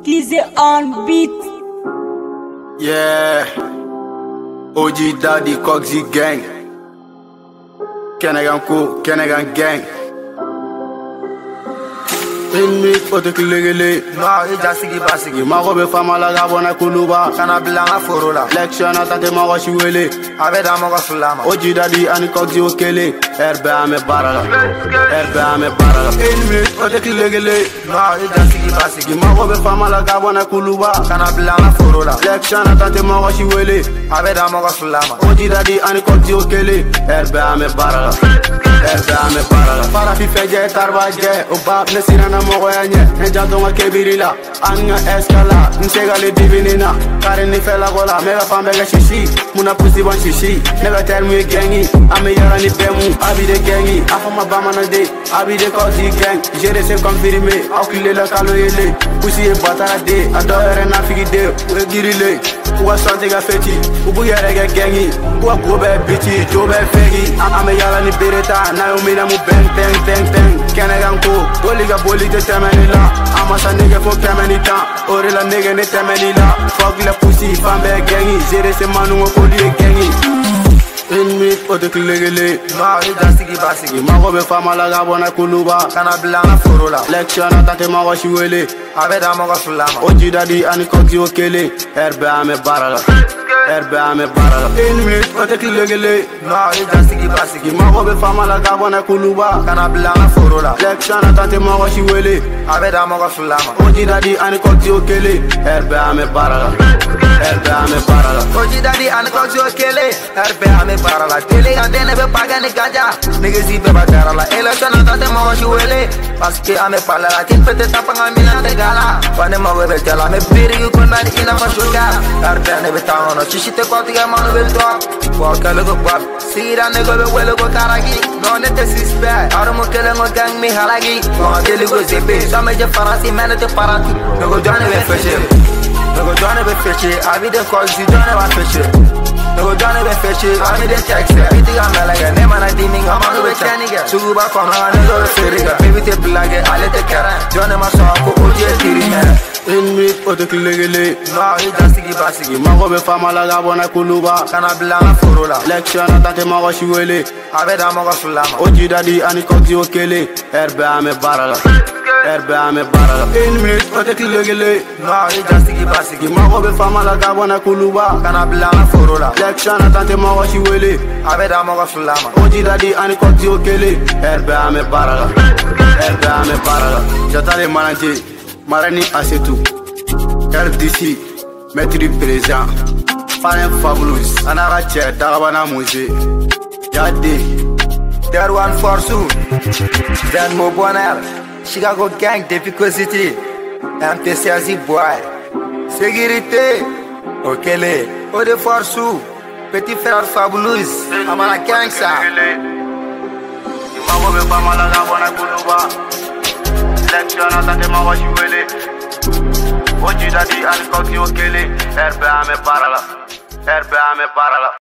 Dizzy on beat. Yeah, OG Daddy Coxy Gang. Kenegan Cool, Kenegan Gang. In me, ote kilegele. No, just give us a Mago be fama la gabona kuluba. Kana bilanga forola. Lection atate mago shiwele. Aveda moga sulama. OG Daddy ani Coxy okele. Herbe ame barala. Herbe ame barala. In me, ote kilegele. No, just give us a Mago be fama la gabona kuluba. Kana bilanga forola. Lection atate mago shiwele. Aveda moga sulama. OG Daddy ani Coxy okele. Herbe ame barala. Herbe ame barala. Para fi feje tarbaje. Oba nesina na mogo ya nye. Nja donga kebirila. Anga eskala. Nsega le divinina. Kare ni fela gola. Mega fambega shishi. Muna pussy ban shishi. Nega termu ye gengi. Ame yara ni bemu. Abi de gengi. Afama bama na de. Abi de Coxy Gang. Jere se confirme. Au kile la kalo yele. Pussy ye batara de. Ado ere na figi de. Ue girile. Uwa sante ga feti. Ubu yere ge gengi. Uwa gobe biti. Jobe fegi. Ame yara ni bereta. Na yo mina mu bang bang bang bang. Kenegan Cool. Boliga boli te temeni la. Amasa nigga fo kemeni tan. Ore la nigga ne temeni la. Fuck la pussy. Fambe gengi. Jere se manu ngo koli ye gengi. In me, ote kilegele. No, just give us a Mago be fama la gabona kuluba. Kana bilanga forola. Lection atate mago shiwele. Aveda moga sulama. OG Daddy ani Coxy okele. Herbe ame barala. Herbe ame barala. In me, ote kilegele. No, just give us a Mago be fama la gabona kuluba. Kana bilanga forola. Lection atate mago shiwele. Aveda moga sulama. OG Daddy ani Coxy okele. Herbe ame barala. Herbe ame barala. OG Daddy and Coxy okele. Herbe ame barala. Tele ande nebe paga ni ganja. Nigga si beba darala. Election atate moga shiwele. Paske ame palala. Tin pete tapanga mina de gala. Pane mago be jala. Me biri yu kundani ina fashuka. Herbe nebe tangono. Chishite kwa tiga manu bel doa. Kwa kele go bab. Sira nego be wele go karagi. No nete sispe. Arumo kele ngo gang mi halagi. Kwa tele go zepe. Dame je farasi mene te parati. Nego jane be feshe. Nego jane be feshe. Abi de Coxy jane be feshe. Nego jane be feshe. Abi de texte. Biti ga melaga. Nema na diming. Amanu be chaniga. Suguba kona nego be feriga. Baby te blage. Ale te kera. Jane ma sako. Oje tiri me. In me, ote kilegele. No, just give us a Mago be fama la gabona kuluba. Kana bilanga forola. Lection atate mago shiwele. Aveda moga sulama. OG Daddy ani Coxy okele. Herbe ame barala. Herbe ame barala. In me, ote kilegele. No, just give us a Mago be fama la gabona kuluba. Kana bilanga forola. Lection atate mago shiwele. Aveda moga sulama. OG Daddy ani Coxy okele. Herbe ame barala. Herbe ame barala. Jatale manager. Marani Asetu. RDC. Maître Président. Fane Fabulous. Anarache Darabana Mose. Yade. That one for soon. That mo bonheur. Chicago Gang depuis City. MTCZ boy. Sécurité. Okele. Ode for sou. Petit frère Fabulous. Amana gang ça. Mago be fama la gabona kuluba. Lection atate mago shiwele. OG Daddy ani Coxy okele. Herbe ame barala. Herbe ame barala.